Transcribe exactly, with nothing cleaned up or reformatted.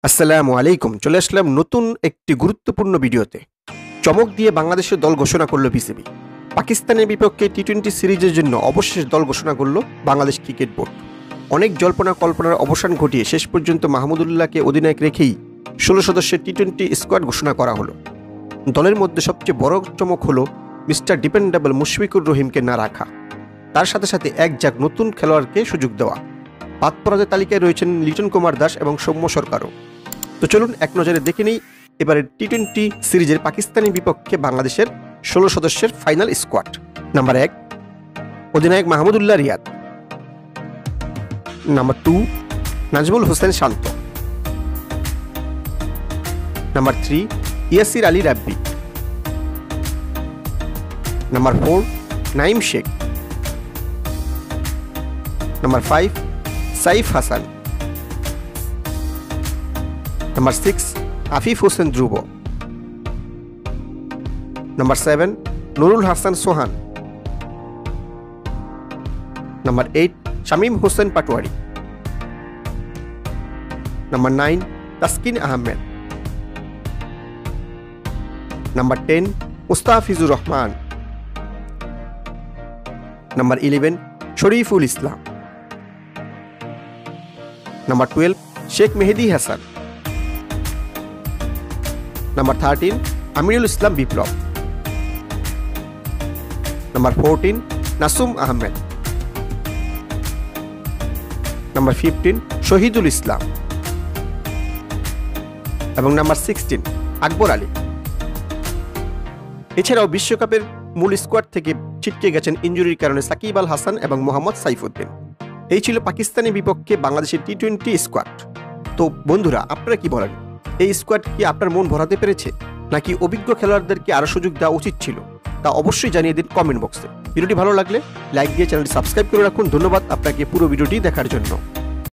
আসসালামু আলাইকুম। চলে আসলাম নতুন একটি গুরুত্বপূর্ণ ভিডিওতে। চমক দিয়ে বাংলাদেশের দল ঘোষণা করল বিসিবি। পাকিস্তানের বিপক্ষে টি টোয়েন্টি সিরিজের জন্য অবশেষ দল ঘোষণা করল বাংলাদেশ ক্রিকেট বোর্ড। অনেক জল্পনা কল্পনার অবসান ঘটিয়ে শেষ পর্যন্ত মাহমুদুল্লাহকে অধিনায়ক রেখেই ষোলো সদস্যের টি টোয়েন্টি স্কোয়াড ঘোষণা করা হলো। দলের মধ্যে সবচেয়ে বড় চমক হলো মিস্টার ডিপেন্ডেবল মুশফিকুর রহিমকে না রাখা, তার সাথে সাথে এক ঝাঁক নতুন খেলোয়াড়কে সুযোগ দেওয়া। বাদ পরাজয় তালিকায় রয়েছেন লিটন কুমার দাস এবং সৌম্য সরকারও। তো চলুন এক নজরে দেখে নিই এবারের টি টোয়েন্টি সিরিজের পাকিস্তানের বিপক্ষে বাংলাদেশের ষোলো সদস্যের ফাইনাল স্কোয়াড। নাম্বার এক, অধিনায়ক Mahmudullah Riyad. Number two, Najmul Hossain Shanto. Number three, Yasir Ali Rabbi. Number four, Naim Sheikh. Number five, Saif Hassan. Number six, Afif Hossain Dhruba. Number seven, Nurul Hasan Sohan. Number eight, Shamim Hossain Patwari. Number nine, Taskin Ahmed. Number ten, Mustafizur Rahman. Number eleven, Shoriful Islam. Number twelve, Sheikh Mehedi Hasan. Number thirteen, Amirul Islam Biplob. Number fourteen, Nasum Ahmed. Number fifteen, Shahidul Islam. এবং number sixteen, Akbar Ali. এছাড়াও বিশ্বকাপের মূল squad থেকে ছিটকে গেছেন ইনজুরির কারণে সাকিব আল হাসান এবং মোহাম্মদ সাইফুদ্দিন। এই ছিল পাকিস্তানের বিপক্ষে বাংলাদেশের টি টোয়েন্টি স্কোয়াড। তো বন্ধুরা, আপনারা কি বলেন? এই স্কোয়াড কি আপনার মন ভরাতে পেরেছে, নাকি অভিজ্ঞ খেলোয়াড়দেরকে আরও সুযোগ দেওয়া উচিত ছিল? তা অবশ্যই জানিয়ে দিন কমেন্ট বক্সে। ভিডিওটি ভালো লাগলে লাইক দিয়ে চ্যানেলটি সাবস্ক্রাইব করে রাখুন। ধন্যবাদ আপনাকে পুরো ভিডিওটি দেখার জন্য।